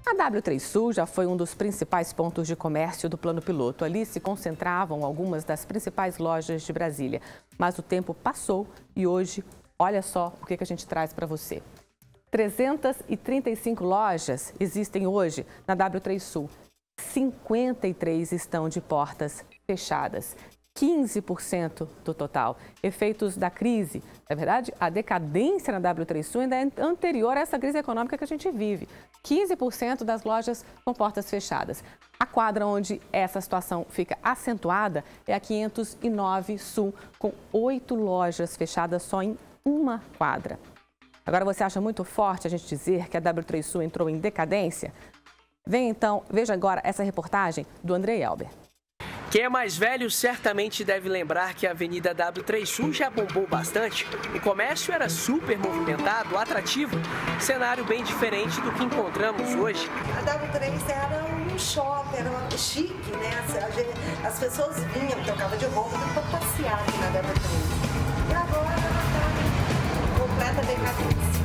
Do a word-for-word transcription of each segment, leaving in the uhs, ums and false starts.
A W três Sul já foi um dos principais pontos de comércio do Plano Piloto. Ali se concentravam algumas das principais lojas de Brasília. Mas o tempo passou e hoje, olha só o que a gente traz para você. trezentas e trinta e cinco lojas existem hoje na W três Sul. cinquenta e três estão de portas fechadas. quinze por cento do total. Efeitos da crise. Na verdade, a decadência na W três Sul ainda é anterior a essa crise econômica que a gente vive. quinze por cento das lojas com portas fechadas. A quadra onde essa situação fica acentuada é a quinhentos e nove Sul, com oito lojas fechadas só em uma quadra. Agora, você acha muito forte a gente dizer que a W três Sul entrou em decadência? Vem então, veja agora essa reportagem do Andrei Elber. Quem é mais velho certamente deve lembrar que a Avenida W três Sul já bombou bastante. O comércio era super movimentado, atrativo, cenário bem diferente do que encontramos hoje. A W três era um shopping, era uma chique, né? As, as pessoas vinham, trocavam de roupa para passear aqui na W três. E agora ela está em completa decadência.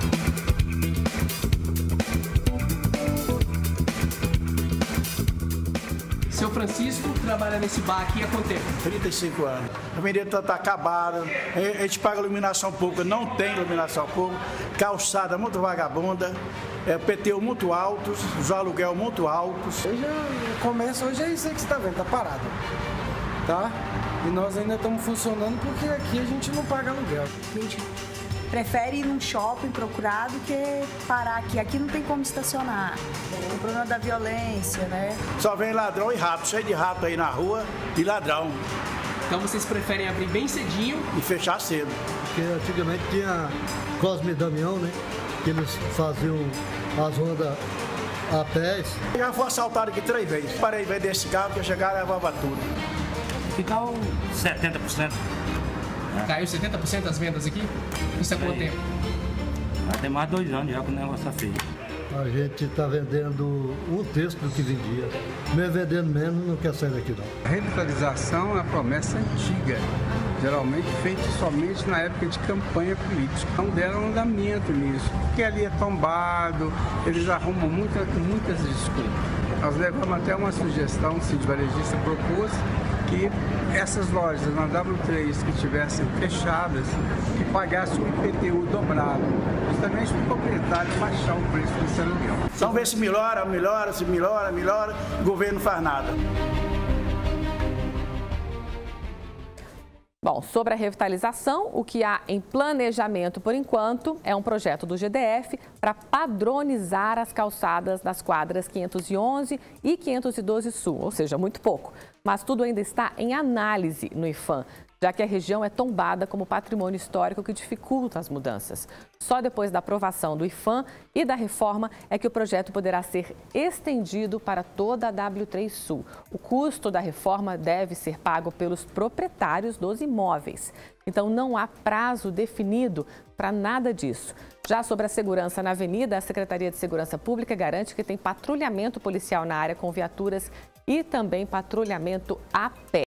Seu Francisco trabalha nesse bar aqui há quanto tempo? trinta e cinco anos. A avenida está acabada, a gente paga iluminação pública, não tem iluminação pública, calçada muito vagabunda, é, P T U muito altos, os aluguel muito altos. Hoje o comércio hoje é isso aí que você está vendo, está parado, tá? E nós ainda estamos funcionando porque aqui a gente não paga aluguel. A gente prefere ir num shopping procurar do que parar aqui. Aqui não tem como estacionar. O problema da violência, né? Só vem ladrão e rato, cheio de rato aí na rua e ladrão. Então vocês preferem abrir bem cedinho e fechar cedo. Porque antigamente tinha Cosme e Damião, né? Que eles faziam as rondas a pés. Já fui assaltado aqui três vezes. Parei de vender esse carro, que eu chegava e levava tudo. Ficou setenta por cento. Caiu setenta por cento das vendas aqui? Isso há quanto tempo? Tem mais de dois anos já que o negócio está feio. A gente está vendendo um terço do que vendia. Mesmo vendendo menos, não quer sair daqui não. A revitalização é uma promessa antiga, geralmente feita somente na época de campanha política. Não deram andamento nisso, porque ali é tombado, eles arrumam muita, muitas desculpas. Nós levamos até uma sugestão, o Cid Varejista propôs, que essas lojas na W três que estivessem fechadas, que pagassem o I P T U dobrado, justamente para o proprietário baixar o preço desse aluguel. Vamos ver se melhora, melhora, se melhora, melhora, o governo não faz nada. Bom, sobre a revitalização, o que há em planejamento por enquanto é um projeto do G D F para padronizar as calçadas das quadras quinhentos e onze e quinhentos e doze Sul, ou seja, muito pouco. Mas tudo ainda está em análise no IPHAN, já que a região é tombada como patrimônio histórico que dificulta as mudanças. Só depois da aprovação do IPHAN e da reforma é que o projeto poderá ser estendido para toda a W três Sul. O custo da reforma deve ser pago pelos proprietários dos imóveis. Então, não há prazo definido para nada disso. Já sobre a segurança na avenida, a Secretaria de Segurança Pública garante que tem patrulhamento policial na área com viaturas e também patrulhamento a pé.